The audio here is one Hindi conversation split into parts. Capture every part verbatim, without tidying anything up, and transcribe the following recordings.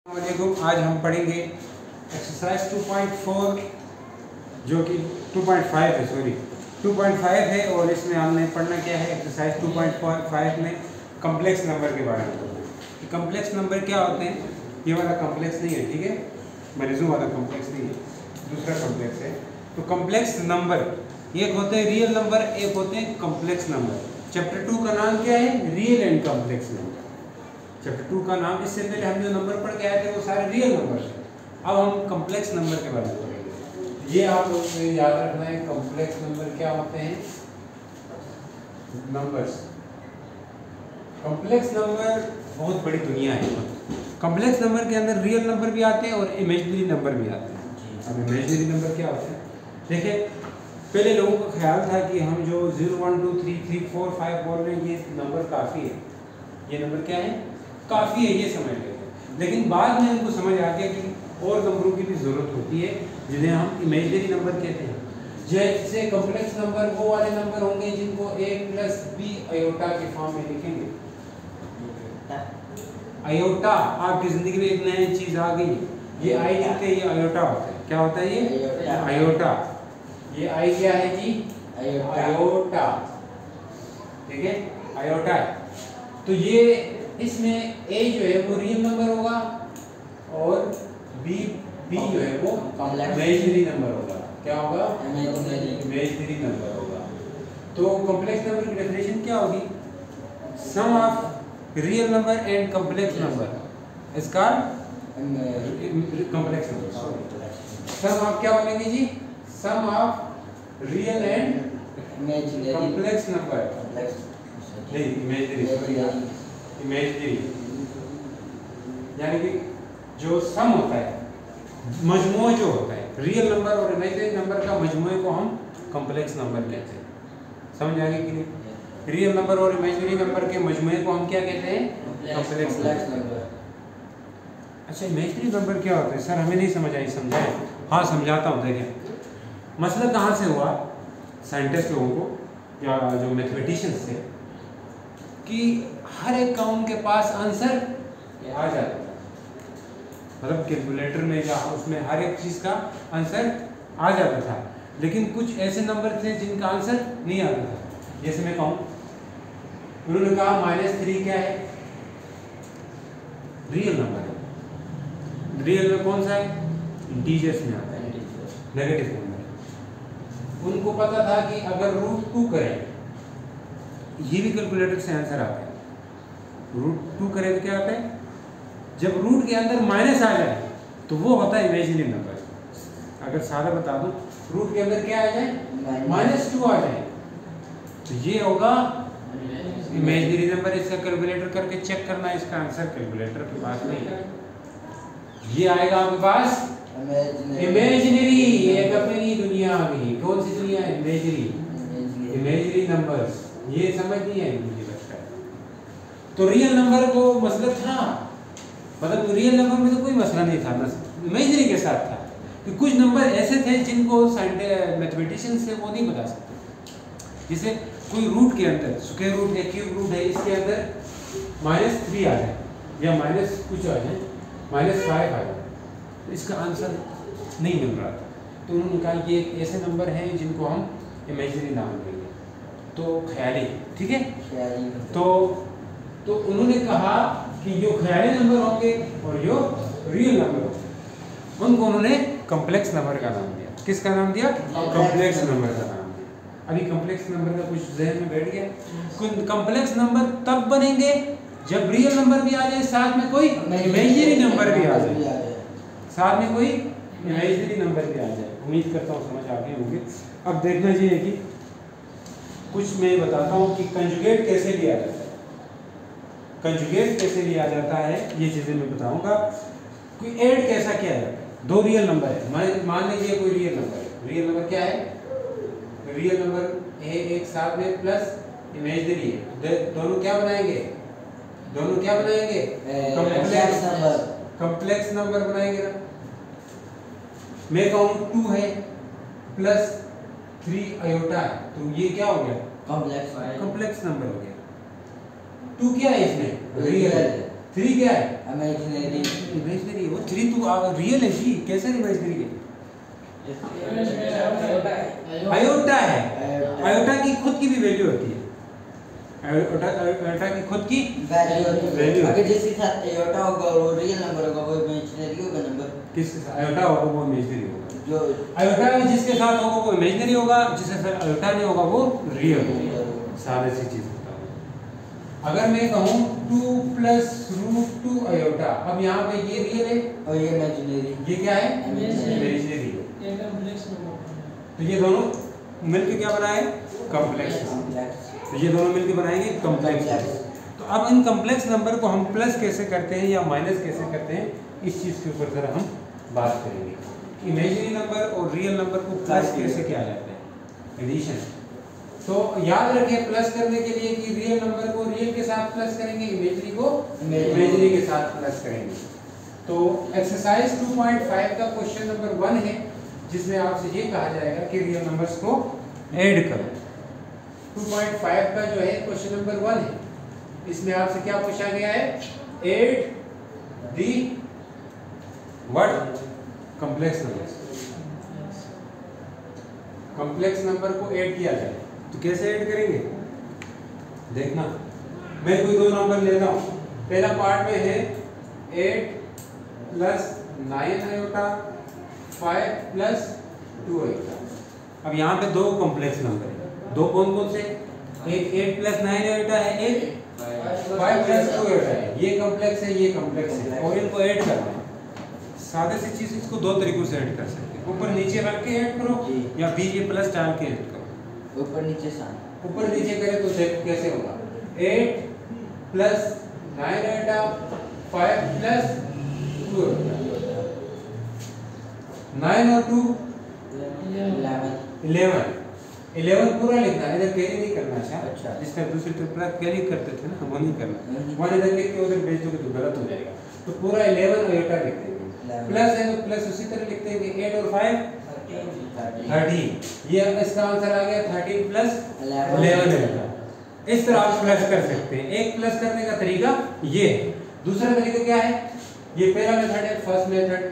वालेकुम। आज हम पढ़ेंगे एक्सरसाइज टू पॉइंट फोर जो कि टू पॉइंट फाइव है, सॉरी टू पॉइंट फाइव है। और इसमें हमने पढ़ना क्या है, एक्सरसाइज टू पॉइंट फाइव में कम्प्लेक्स नंबर के बारे में। कम्प्लेक्स नंबर क्या होते हैं, ये वाला कम्प्लेक्स नहीं है, ठीक है, मरीजों वाला कम्प्लेक्स नहीं है, दूसरा कम्प्लेक्स है। तो कम्प्लेक्स नंबर एक होते हैं रियल नंबर, एक होते हैं कम्प्लेक्स नंबर। चैप्टर टू का नाम क्या है, real and complex number. Chapter two का नाम, इससे पहले हम जो नंबर पढ़ के आए थे वो सारे रियल नंबर थे। अब हम कम्प्लेक्स नंबर के बारे में पढ़ेंगे। ये आप लोग को याद रखना है, कम्प्लेक्स नंबर क्या होते हैं, नंबर्स। कम्प्लेक्स नंबर बहुत बड़ी दुनिया है। कम्प्लेक्स नंबर के अंदर रियल नंबर भी आते हैं और इमेजिनरी नंबर भी आते हैं। अब इमेजिनरी नंबर क्या होते हैं, देखिए पहले लोगों का ख्याल था कि हम जो zero one two three three four five बोल रहे हैं ये नंबर काफ़ी है, ये नंबर क्या है, काफ़ी है, ये समझ लेते हैं। लेकिन बाद में उनको समझ आ गया कि और नंबरों की भी ज़रूरत होती है जिन्हें हम इमेजिनरी नंबर कहते हैं। जैसे कम्प्लेक्स नंबर वो वाले नंबर होंगे जिनको ए प्लस बी अयोटा के फॉर्म में लिखेंगे। अयोटा, आपकी ज़िंदगी में एक नई चीज़ आ गई, ये आई लिखते हैं, ये अयोटा होता है। क्या होता है ये, अयोटा। ये आई क्या है जी, अयोटा, ठीक है, अयोटा। तो ये इसमें ए जो है वो रियल नंबर होगा और बी बी जो है वो इमेजिनरी नंबर होगा। क्या होगा, इमेजिनरी नंबर होगा। तो कॉम्प्लेक्स नंबर की डेफिनेशन क्या होगी, sum of real number and complex number is called complex number. Sum of क्या बोलेंगे जी, sum of real and complex number, नहीं इमेजिनरी, सॉरी इमेजिनरी, यानी कि जो सम होता है, मजमू जो होता है, रियल नंबर और इमेजिनरी नंबर का मजमू को हम कॉम्प्लेक्स नंबर कहते हैं। समझ आ गई कि नहीं, रियल नंबर और इमेजिनरी नंबर के मजमू को हम क्या कहते हैं, कॉम्प्लेक्स नंबर। अच्छा, इमेजिनरी नंबर क्या होता है सर, हमें नहीं समझ आई, समझाएं। हाँ समझाता हूँ। देखिए मसला कहाँ से हुआ, साइंटिस्ट लोगों को या जो मैथमेटिशियंस थे, कि हर एक का उनके पास आंसर आ जाता था, मतलब कैलकुलेटर में या उसमें हर एक चीज़ का आंसर आ जाता था। लेकिन कुछ ऐसे नंबर थे जिनका आंसर नहीं आता था। जैसे मैं कहूँ, उन्होंने कहा माइनस थ्री क्या है, रियल नंबर है। रियल में कौन सा है, इंटीजर्स में आता है, नेगेटिव नंबर। उनको पता था कि अगर रूट टू करें, ये भी कैलकुलेटर से आंसर आता है। रूट टू करें तो क्या आता है, जब रूट के अंदर माइनस आ जाए तो वो होता है इमेजिनरी नंबर। अगर सारा बता दूं, रूट के अंदर क्या आ जाए, माइनस टू आ जाए, तो ये होगा इमेजिनरी नंबर। इसका कैलकुलेटर करके चेक करना, इसका आंसर कैलकुलेटर के पास नहीं है, ये आएगा आपके पास इमेजिनरी। एक अपनी दुनिया आ गई, कौन सी दुनिया, इमेजिनरी, इमेजिनरी नंबर्स। ये समझ नहीं आई मुझे लगता है। तो रियल नंबर को मसला था, मतलब रियल नंबर में तो कोई मसला नहीं था, इमेजिनरी के साथ था कि कुछ नंबर ऐसे थे जिनको मैथमेटिशियंस से वो नहीं बता सकते। जैसे कोई रूट के अंदर, स्क्वायर रूट है, क्यूब रूट है, इसके अंदर माइनस थ्री आ जाए या माइनस कुछ आ जाए, माइनस फाइव आ जाए, तो इसका आंसर नहीं मिल रहा था। तो उन्होंने कहा ये ऐसे नंबर हैं जिनको हम इमेजिनरी नाम देंगे, तो ख्याली, ठीक है। तो तो उन्होंने कहा कि जो ख्याली नंबर होंगे और जो रियल नंबर होंगे उनको उन्होंने कॉम्प्लेक्स नंबर का नाम दिया। किसका नाम दिया, कॉम्प्लेक्स नंबर का नाम दिया। अभी कॉम्प्लेक्स नंबर का कुछ जहन में बैठ गया। कॉम्प्लेक्स नंबर तब बनेंगे जब रियल नंबर भी आ जाए, साथ में कोई इमेजिनरी नंबर भी आ जाए, साथ में कोई इमेजिनरी नंबर भी आ जाए। उम्मीद करता हूँ समझ आ गए होंगे। अब देखना चाहिए कि कुछ मैं बताता हूँ कि कंजुगेट कैसे लिया जाता है, कंजुगेट कैसे लिया जाता है, ये चीज़ें मैं बताऊँगा। कोई ऐड कैसा किया जाता है, दो रियल नंबर है, मान लीजिए कोई रियल नंबर है, रियल नंबर क्या है, रियल नंबर ए एक साथ में प्लस इमेजिनरी है, दोनों क्या बनाएंगे, दोनों क्या बनाएंगे, कॉम्प्लेक्स नंबर, कॉम्प्लेक्स नंबर बनाएंगे ना। मैं कहूँ टू है प्लस थ्री अयोटा है, तो ये क्या हो गया, कॉम्प्लेक्स कॉम्प्लेक्स नंबर हो गया। टू क्या है इसमें, रियल है, थ्री क्या है, इमेजिनरी, इमेजिनरी थ्री तो रियल है जी, कैसे इमेजिनरी है? आयोटा है, आयोटा की खुद की भी वैल्यू होती है, आयोटा आयोटा की खुद की वैल्यू। अगर जिसके साथ आयोटा होगा वो रियल नंबर होगा, वो इमेजिनरी होगा नंबर। किसके साथ आयोटा होगा वो इमेजिनरी होगा, जो आयोटा जिसके साथ होगा वो इमेजिनरी होगा, जिसके साथ आयोटा नहीं होगा वो रियल होगा। सारी सी चीज बता रहा हूं। अगर मैं कहूं two plus root two iota, अब यहाँ पे ये रियल है और ये इमेजिनरी, ये क्या है? इमेजिनरी है। तो ये दोनों मिलके क्या बनाए? कॉम्प्लेक्स। तो ये दोनों मिलके बनाएंगे कॉम्प्लेक्स। तो अब इन कॉम्प्लेक्स नंबर को हम प्लस कैसे करते हैं या माइनस कैसे करते हैं, इस चीज के ऊपर जरा हम बात करेंगे। इमेजिनरी नंबर और रियल नंबर को प्लस कैसे किया जाता है, एडिशन। तो याद रखिए प्लस करने के लिए कि रियल नंबर को रियल के साथ प्लस करेंगे, इमेजिनरी को इमेजिनरी के साथ प्लस करेंगे। तो एक्सरसाइज टू पॉइंट फाइव का क्वेश्चन नंबर वन है, जिसमें आपसे ये कहा जाएगा कि रियल नंबर्स को ऐड करो। टू पॉइंट फाइव का जो है क्वेश्चन नंबर वन है, इसमें आपसे क्या पूछा गया है? Add the what complex numbers. Complex number को ऐड किया जाए तो कैसे ऐड करेंगे? देखना, मैं कोई दो नंबर लेता हूं। पहला पार्ट में है eight plus nine iota, five plus two iota. अब यहाँ पे दो कॉम्प्लेक्स नंबर है, दो कौन कौन से? एक एट प्लस नाइन आयोटा है, एक फाइव प्लस टू आयोटा है। ये कॉम्प्लेक्स है, ये कॉम्प्लेक्स है, और इनको ऐड करना है। सादे सी चीज, इसको दो तरीकों से ऐड कर सकते हैं, ऊपर नीचे रख के ऐड करो या बीच में प्लस डाल के ऐड करो। ऊपर नीचे सान, ऊपर नीचे करें तो कैसे होगा? Eight plus nine iota, five plus two iota, nine और टू इलेवन। इलेवन पूरा लिखना है, इधर कैरी नहीं करना है। अच्छा, जिस तरह दूसरी ट्रिप कैरी करते थे ना, वो नहीं करना। वन इधर लिख के उधर भेज दोगे तो गलत हो जाएगा। तो पूरा इलेवन आयोटा लिख देंगे, प्लस है तो प्लस उसी तरह लिख देंगे। एट और फाइव थर्टीन, ये इसका आंसर आ गया थर्टीन प्लस इलेवन आयोटा। इस तरह आप प्लस कर सकते हैं। एक प्लस करने का तरीका ये है। दूसरा तरीका क्या है? ये पहला मेथड है, फर्स्ट मेथड।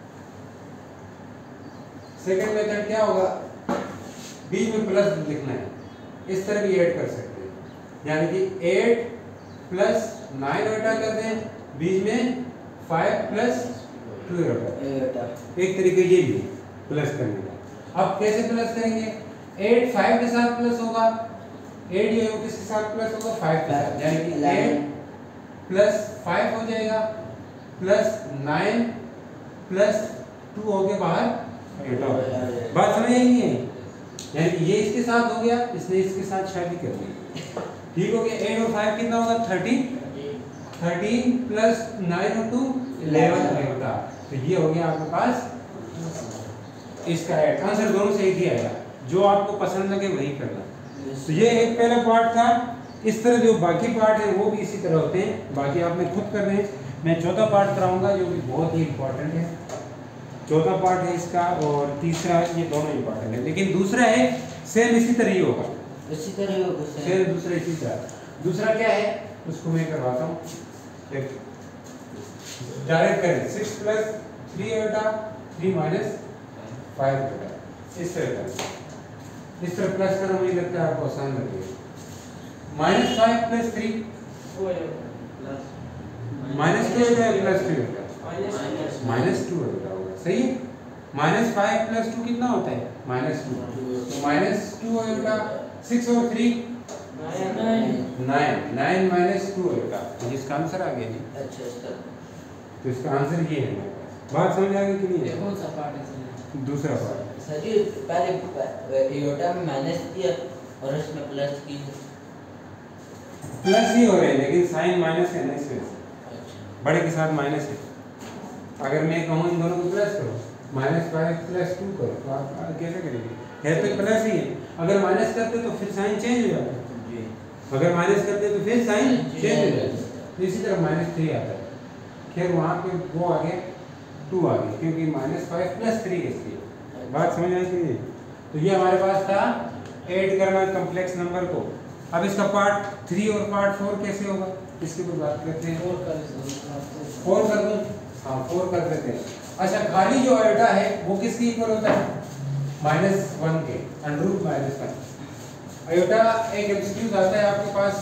सेकंड मेथड क्या होगा? बीच में प्लस लिखना है, इस तरह भी ऐड कर सकते हैं, यानी कि एट प्लस नाइन आयोटा कर दें, बीच में फाइव प्लस टू आयोटा। एक तरीका ये भी है प्लस करने का। अब कैसे प्लस करेंगे? एट फाइव के साथ प्लस होगा, एट ये किसके साथ प्लस होगा? फाइव के साथ, यानी कि एट प्लस फाइव हो जाएगा, प्लस नाइन प्लस टू हो गया बाहर आयोटा। बात समझ आई नहीं है? यानी कि ये इसके साथ हो गया, इसने इसके साथ शादी कर ली, ठीक हो गया। एट और फाइव कितना होगा? थर्टीन। थर्टीन प्लस नाइन और टू इलेवन आयोटा। तो ये हो गया आपके पास इसका ऐड। आंसर दोनों से एक ही आएगा, जो आपको पसंद लगे वही करना। तो ये एक पहला पार्ट था। इस तरह जो बाकी पार्ट है वो भी इसी तरह होते हैं, बाकी आपने खुद करने हैं। मैं चौथा पार्ट कराऊंगा जो कि बहुत ही इंपॉर्टेंट है। चौथा पार्ट है इसका, और तीसरा, ये दोनों इंपॉर्टेंट है। लेकिन दूसरा है सेम इसी तरह ही होगा, इसी तरह होगा सेम दूसरा इसी तरह। दूसरा क्या है उसको मैं करवाता हूँ, डायरेक्ट करें। Six plus three iota, three minus five iota, इस तरह का। इस तरह प्लस करना मुझे लगता है आपको आसान लगेगा। Minus five plus three minus two iota plus three iota, minus two iota होगा, सही है। माइनस फाइव प्लस टू कितना होता है? Minus two. तो माइनस टू आयोटा, सिक्स और three nine, nine minus two iota. तो इसका आंसर आ गया जी। अच्छा, तो इसका आंसर ये है। बात समझ आ गई कि नहीं? कौन सा पार्ट है? दूसरा पार्ट। सर जी पहले आयोटा में माइनस किया और इसमें प्लस की। प्लस ही हो रहे हैं लेकिन साइन माइनस है ना, इसमें बड़े के साथ माइनस है। अगर मैं कहूँ इन दोनों को प्लस करो, माइनस फाइव प्लस टू करो, तो आप कैसे करेंगे? है तो प्लस ही है। अगर माइनस करते तो फिर साइन चेंज हो जाता है, अगर माइनस करते तो फिर साइन चेंज हो जाता है। तो इसी तरह माइनस थ्री आता है। खैर वहाँ पे वो आ गया, टू आ गया, क्योंकि माइनस फाइव प्लस थ्री इसलिए। बात समझ आई कि नहीं? तो ये हमारे पास था ऐड करना कॉम्प्लेक्स नंबर को। अब इसका पार्ट थ्री और पार्ट फोर कैसे होगा, इसके ऊपर बात करते हैं। फोर कर दूँ, हाँ फोर कर देते हैं। अच्छा खाली जो आयोटा है वो किसके इक्वल होता है? माइनस वन के, under root minus one. Iota एक एमसीक्यू आता है आपके पास,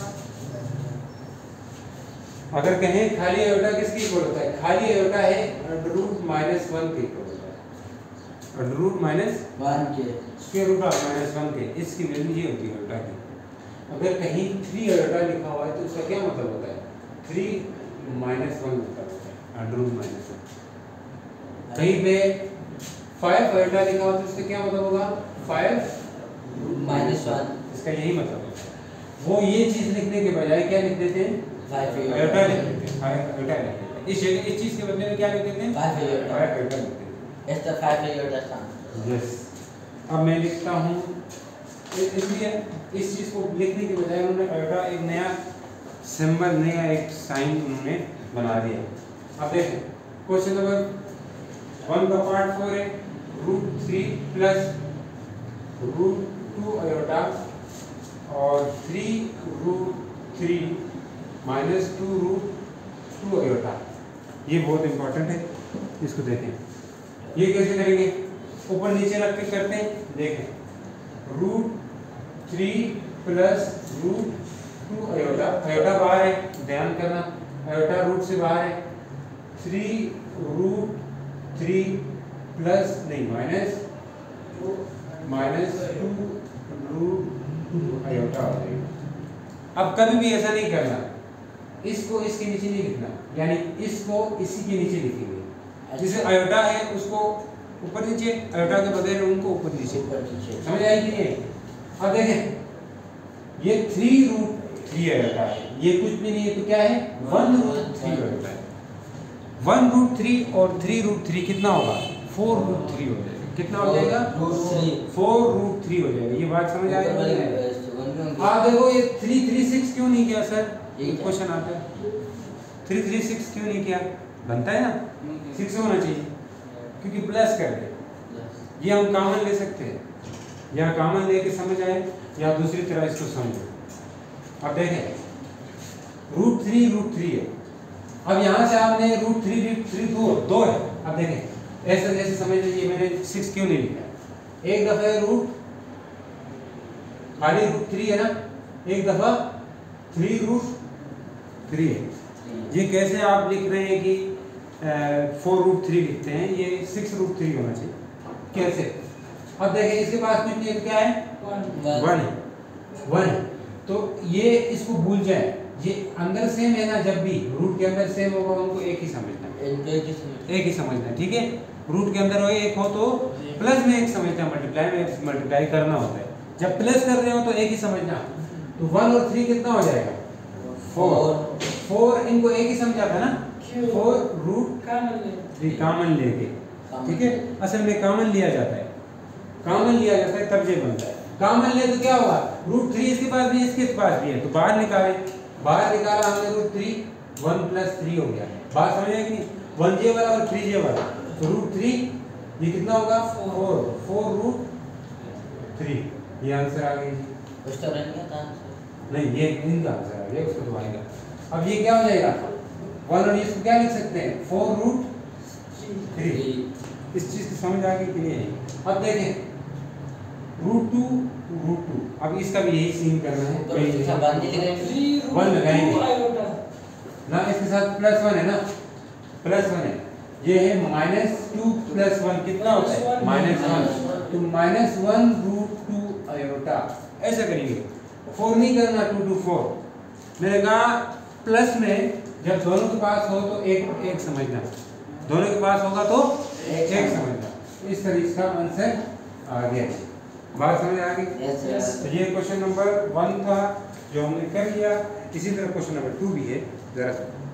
अगर कहें खाली आयोटा किसके इक्वल होता है? खाली आयोटा है अंडर रूट माइनस वन के इक्वल होता है, अंडर रूट माइनस वन के square root of minus one के। इसकी वैल्यू ये होती है आयोटा की। अगर कहीं थ्री आयोटा लिखा हुआ है तो उसका क्या मतलब होता है? थ्री माइनस वन मतलब होता है अंडर रूट माइनस वन। कहीं पे फाइव आयोटा लिखा हुआ तो उसका क्या मतलब होगा? Five minus one. इसका यही मतलब होता है। वो ये चीज लिखने के बजाय क्या लिख देते हैं? फाइव आयोटा लिख देते हैं, फाइव आयोटा लिख देते हैं। इस जगह इस चीज के बदले में क्या लिख देते हैं? Five iota. फाइव आयोटा लिख देते इस तरह फाइव आयोटा था। हैं। यस। अब मैं लिखता हूँ, इसलिए इस चीज को लिखने के बजाय उन्होंने आयोटा एक नया सिंबल, नया एक साइन उन्होंने बना दिया। अब देखें क्वेश्चन नंबर वन का पार्ट फोर है, root three plus root two iota और three root three minus two root two iota. ये बहुत इंपॉर्टेंट है, इसको देखें। ये कैसे करेंगे? ऊपर नीचे रख के करते हैं। देखें root three plus root two iota, iota बाहर है, ध्यान करना, आयोटा रूट से बाहर है। थ्री रूट थ्री प्लस नहीं minus minus two root two iota हो जाएगा। अब कभी भी ऐसा नहीं करना, इसको इसके नीचे नहीं लिखना, यानी इसको इसी के नीचे लिखेंगे। जैसे आयोटा है उसको ऊपर नीचे, आयोटा के बगैर उनको ऊपर नीचे। समझ आई कि नहीं? अब देखें ये थ्री रूट थ्री आयोटा है, ये कुछ भी नहीं है तो क्या है? वन रूट थ्री आयोटा है। वन रूट थ्री और थ्री रूट थ्री कितना होगा? फोर रूट थ्री हो जाएगा। कितना हो जाएगा? फोर रूट थ्री हो जाएगा। ये बात समझ आई? आप देखो ये थ्री थ्री सिक्स क्यों नहीं किया सर? क्वेश्चन आता है थ्री थ्री सिक्स क्यों नहीं किया? बनता है ना, सिक्स होना चाहिए क्योंकि प्लस कर दे। ये हम कॉमन ले सकते हैं, या कॉमन लेके समझ आए या दूसरी तरह इसको समझो। अब देखें रूट थ्री रूट थ्री है, अब यहाँ से आपने रूट थ्री थ्री दो दो है। अब देखें ऐसे जैसे समझ लीजिए मैंने सिक्स क्यों नहीं लिखा? एक दफा रूट खाली रूट थ्री है ना, एक दफा थ्री रूट थ्री है। ये कैसे आप लिख रहे हैं कि फोर रूट थ्री लिखते हैं? ये सिक्स रूट थ्री होना चाहिए। कैसे? अब देखें इसके पास कुछ नहीं है, क्या है? वन है, वन है। तो ये इसको भूल जाए, ये अंदर सेम है ना, जब भी रूट के अंदर सेम होगा उनको एक ही समझना है, एक ही समझना है। ठीक है, रूट के अंदर हो एक हो तो प्लस में एक समझना, मल्टीप्लाई में मल्टीप्लाई करना होता है। जब प्लस कर रहे हो तो एक ही समझना। तो वन और थ्री कितना हो जाएगा? फोर। फोर इनको एक ही समझा था ना, फोर रूट थ्री कॉमन लेके। ठीक है, असल में कॉमन लिया जाता है, कॉमन लिया जाता है तब ये बनता है। कॉमन ले तो क्या होगा? रूट थ्री इसके पास भी इसके पास भी है तो बाहर निकाले, बाहर निकाला हमने root three, one plus three हो गया। बात समझ आएगी नहीं? वन जे वाला और थ्री जे वाला, तो रूट थ्री ये कितना होगा? Four, four root three. ये आंसर आ गई जी। उसका रन क्या था आंसर? नहीं ये इनका आंसर आ गया, उसको तो आएगा। अब ये क्या हो जाएगा? वन और इसको क्या लिख सकते हैं? Four root three. इस चीज की समझ आ गई कि नहीं? अब देखें रूट टू रूट टू, अब इसका भी यही सीन करना है। वन लगाएंगे ना, इसके साथ प्लस वन है ना, प्लस वन है। ये है माइनस टू प्लस वन कितना होता है? Minus one. तो minus one root two iota ऐसा करेंगे। फोर नहीं करना, टू टू फोर। मैंने कहा प्लस में जब दोनों के पास हो तो एक एक समझना, दोनों के पास होगा तो एक, एक समझना। इस तरीके का आंसर आ गया। बात समझ आ गई? तो ये क्वेश्चन नंबर वन था जो हमने कर लिया। इसी तरह क्वेश्चन नंबर टू भी है, जरा